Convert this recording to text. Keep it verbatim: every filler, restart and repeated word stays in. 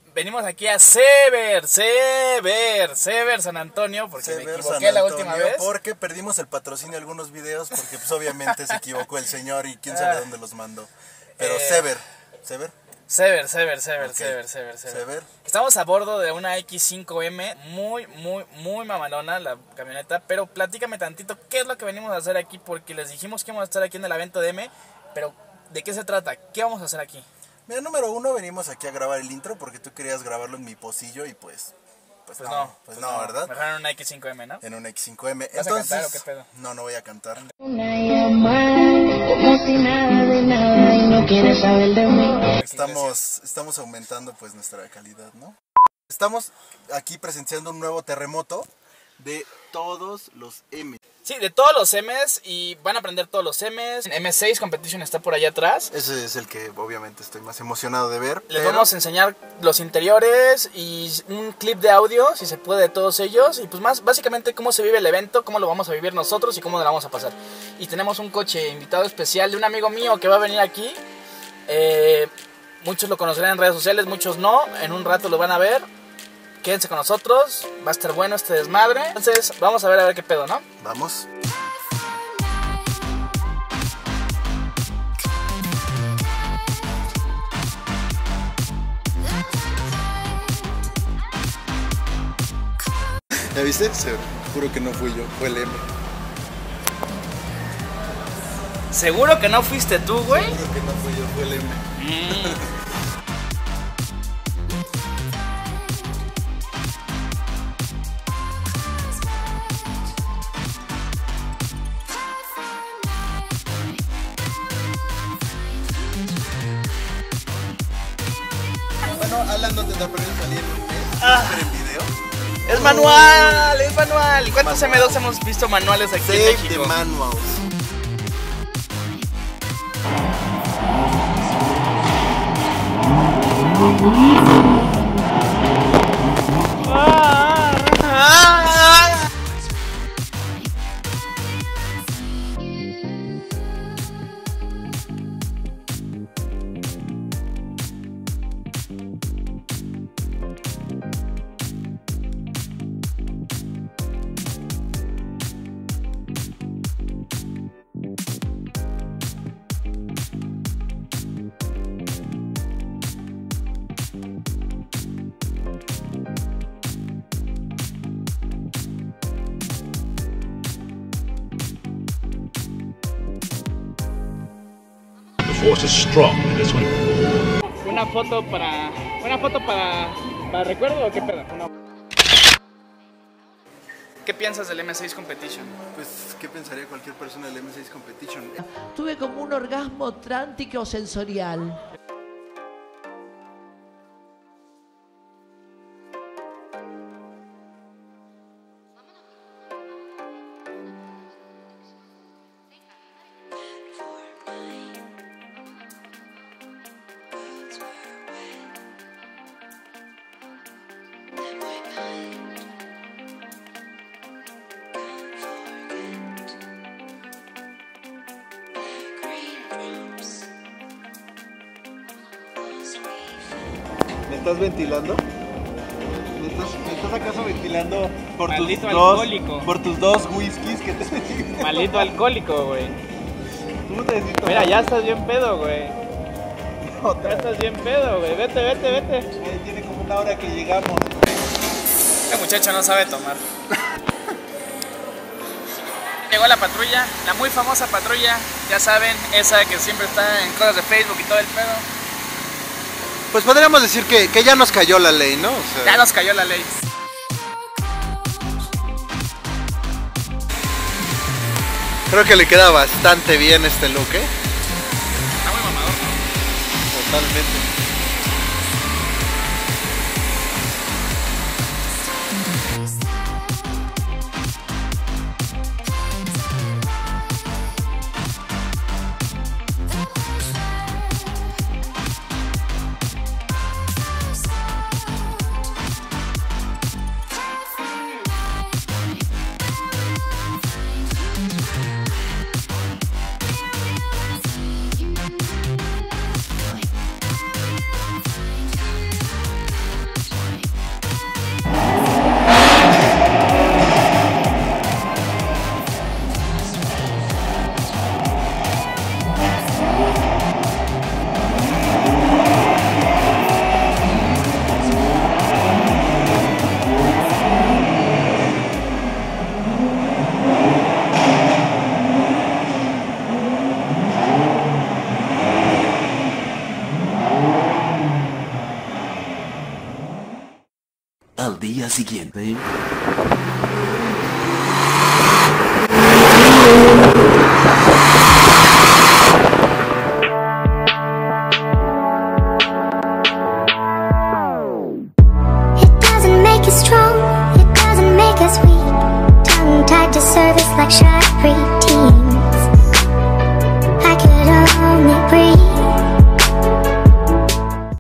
venimos aquí a Sever, Sever, Sever San Antonio, porque Sever, me equivoqué San la Antonio, última vez. Porque perdimos el patrocinio de algunos videos, porque pues obviamente se equivocó el señor y quién sabe dónde los mandó. Pero Eh, Sever, Sever. Sever, Sever, Sever, Ok. Sever, Sever, Sever. Sever. Estamos a bordo de una equis cinco eme, muy, muy, muy mamalona la camioneta, pero platícame tantito qué es lo que venimos a hacer aquí, porque les dijimos que íbamos a estar aquí en el evento de M, pero ¿de qué se trata? ¿Qué vamos a hacer aquí? Mira, número uno, venimos aquí a grabar el intro porque tú querías grabarlo en mi pocillo y pues... Pues, Pues no, no, pues no, ¿verdad? Mejor en una equis cinco eme, ¿no? En un equis cinco eme. ¿Vas a Entonces, cantar o qué pedo? No, no voy a cantar. Una llamada, como si nada de nada y no quieres saber de mí. Estamos, estamos aumentando pues nuestra calidad, ¿no? Estamos aquí presenciando un nuevo terremoto de todos los M. Sí, de todos los M's, y van a aprender todos los M's. eme seis Competition está por allá atrás. Ese es el que obviamente estoy más emocionado de ver. Les pero- vamos a enseñar los interiores y un clip de audio, si se puede, de todos ellos. Y pues más, básicamente cómo se vive el evento, cómo lo vamos a vivir nosotros y cómo nos la vamos a pasar. Y tenemos un coche invitado especial de un amigo mío que va a venir aquí. Eh, muchos lo conocerán en redes sociales, muchos no. En un rato lo van a ver. Quédense con nosotros, va a estar bueno este desmadre. Entonces vamos a ver a ver qué pedo, ¿no? Vamos. ¿Ya viste? Se, juro que no fui yo, fue el M. ¿Seguro que no fuiste tú, güey? Juro que no fui yo, fue el M. Bueno, Alan no tendrá perdido salir en un mes. Ah. Pero en video. Es manual, es manual. ¿Cuántos Manual. eme dos hemos visto manuales aquí Save en the México? manuals. Ah, ah, ah. The force is strong in this one. Una foto para. Una foto para. ¿Para recuerdo o qué pedo? Una- ¿Qué piensas del eme seis Competition? Pues, ¿qué pensaría cualquier persona del eme seis Competition? Tuve como un orgasmo trántico sensorial. ¿Me estás ventilando? ¿Me estás, me estás acaso ventilando por Maldito tus dos, alcohólico. por tus dos whiskies que te metiste? Maldito alcohólico, güey. Tú te decís, Mira, ya estás bien pedo, güey. Ya otra. estás bien pedo, güey. Vete, vete, vete. Ahí tiene como una hora que llegamos. Este muchacho no sabe tomar. Llegó la patrulla, la muy famosa patrulla, ya saben, esa que siempre está en cosas de Facebook y todo el pedo. Pues podríamos decir que, que ya nos cayó la ley, ¿no? O sea, Ya nos cayó la ley. creo que le queda bastante bien este look, ¿eh? Está muy mamador, ¿no? Totalmente. Al día siguiente...